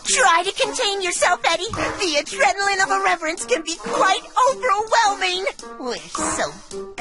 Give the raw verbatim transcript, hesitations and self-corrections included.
Try to contain yourself, Eddy. The adrenaline of irreverence can be quite overwhelming. We're so